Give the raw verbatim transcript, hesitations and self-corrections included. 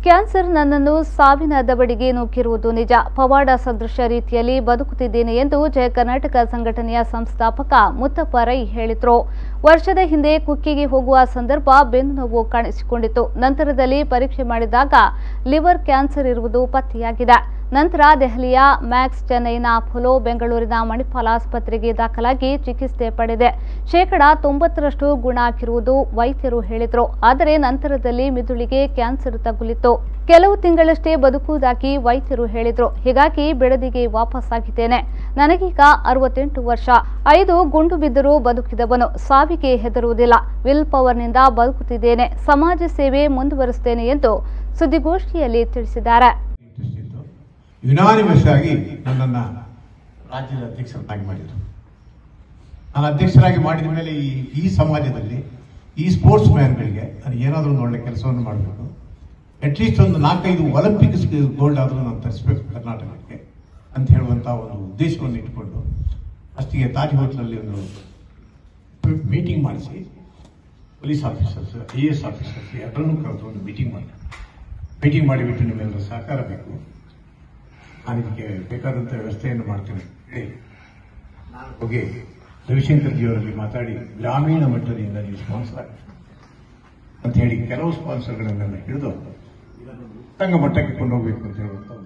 Cancer ನನ್ನನ್ನು ಸಾವಿನ ದವಡಿಗೆ ನೂಕಿರುವುದು ನಿಜ. ಪವಾಡ ಸದೃಶ ರೀತಿಯಲ್ಲಿ ಬದುಕುತ್ತಿದ್ದೇನೆ ಎಂದು ಜಯ ಕರ್ನಾಟಕ ಸಂಘಟನೆಯ ಸಂಸ್ಥಾಪಕ ಮುತ್ತಪ್ಪಾರೈ ಹೇಳಿದರು. ವರ್ಷದ ಹಿಂದೆ ಕುಕ್ಕಿಗೆ ಹೋಗುವ ಸಂದರ್ಭ ಬೆನ್ನು ನೋವು ಕಾಣಿಸಿಕೊಂಡಿತ್ತು. ನಂತರದಲ್ಲಿ ಪರೀಕ್ಷೆ ಮಾಡಿದಾಗ ಲಿವರ್ ಕ್ಯಾನ್ಸರ್ ಇರುವುದು ಪತ್ತೆಯಾಗಿದೆ. ನಂತರ ದೆಹಲಿಯ ಮ್ಯಾಕ್ಸ್, ಚೆನ್ನೈನ ಅಪೋಲೋ, ಬೆಂಗಳೂರಿನ ಮಣಿಪಾಲ್ ಆಸ್ಪತ್ರೆಗೆ ದಾಖಲಾಗಿ ಚಿಕಿತ್ಸೆ ಪಡೆದೆ. ಶೇಕಡಾ ತೊಂಬತ್ತರಷ್ಟು ಗುಣ ಆಗಿರುವುದು ವೈದ್ಯರು ಹೇಳಿದರು. ಆದರೆ ನಂತರದಲ್ಲಿ ಮಿದುಳಿಗೆ ಕ್ಯಾನ್ಸರ್ ತಗುಲಿತ್ತು. ಕೆಲವು ತಿಂಗಳಷ್ಟೇ ಬದುಕುವುದಾಗಿ ವೈದ್ಯರು ಹೇಳಿದರು. ಹೀಗಾಗಿ ಬಿಡದಿಗೆ ವಾಪಸ್ಸಾಗಿದ್ದೇನೆ. ನನಗೀಗ ಅರವತ್ತೆಂಟು ವರ್ಷ. ಐದು ಗುಂಡು ಬಿದ್ದರೂ ಬದುಕಿದವನು. ಸಾವಿಗೆ ಹೆದರುವುದಿಲ್ಲ. ವಿಲ್ ಪವರ್ನಿಂದ ಬದುಕುತ್ತಿದ್ದೇನೆ. ಸಮಾಜ ಸೇವೆ ಮುಂದುವರಿಸುತ್ತೇನೆ ಎಂದು ಸುದ್ದಿಗೋಷ್ಠಿಯಲ್ಲಿ ತಿಳಿಸಿದ್ದಾರೆ. ಯುನಾನಿಮಸ್ ಆಗಿ ನನ್ನನ್ನು ರಾಜ್ಯದ ಅಧ್ಯಕ್ಷರನ್ನಾಗಿ ಮಾಡಿದರು. ನಾನು ಅಧ್ಯಕ್ಷರಾಗಿ ಮಾಡಿದ ಮೇಲೆ ಈ ಈ ಸಮಾಜದಲ್ಲಿ ಈ ಸ್ಪೋರ್ಟ್ಸ್ ಮ್ಯಾನ್ಗಳಿಗೆ ನಾನು ಏನಾದರೂ ಒಂದು ಒಳ್ಳೆ ಕೆಲಸವನ್ನು ಮಾಡಬೇಕು. ಅಟ್ಲೀಸ್ಟ್ ಒಂದು ನಾಲ್ಕೈದು ಒಲಿಂಪಿಕ್ಸ್ ಗೋಲ್ಡ್ ಆದರೂ ನಾನು ತರಿಸ್ಬೇಕು ಕರ್ನಾಟಕಕ್ಕೆ ಅಂತ ಹೇಳುವಂಥ ಒಂದು ಉದ್ದೇಶವನ್ನು ಇಟ್ಕೊಂಡು ಅಷ್ಟಿಗೆ ತಾಜ್ ಹೋಟ್ಲಲ್ಲಿ ಒಂದು ಮೀಟಿಂಗ್ ಮಾಡಿಸಿ police officers, I A S officers ಎಲ್ಲರನ್ನೂ ಕರೆದು ಒಂದು ಮೀಟಿಂಗ್ ಮಾಡಿ ಮೀಟಿಂಗ್ ಮಾಡಿಬಿಟ್ಟು ನಿಮ್ಮೆಲ್ಲರ ಸಹಕಾರ ಬೇಕು, ನಾನು ಇದಕ್ಕೆ ಬೇಕಾದಂಥ ವ್ಯವಸ್ಥೆಯನ್ನು ಮಾಡ್ತೇನೆ ಹೇಳಿ ನಾನು ಹೋಗಿ ರವಿಶಂಕರ್ ಜಿಯವರಲ್ಲಿ ಮಾತಾಡಿ ಗ್ರಾಮೀಣ ಮಟ್ಟದಿಂದ ನೀವು ಸ್ಪಾನ್ಸರ್ ಆಗಿ ಅಂತ ಹೇಳಿ ಕೆಲವು ಸ್ಪಾನ್ಸರ್ಗಳನ್ನೆಲ್ಲ ಹಿಡಿದು ಇದನ್ನು ಉತ್ತಂಗ ಮಟ್ಟಕ್ಕೆ ಕೊಂಡೋಗ್ಬೇಕು ಅಂತ ಹೇಳುವಂಥ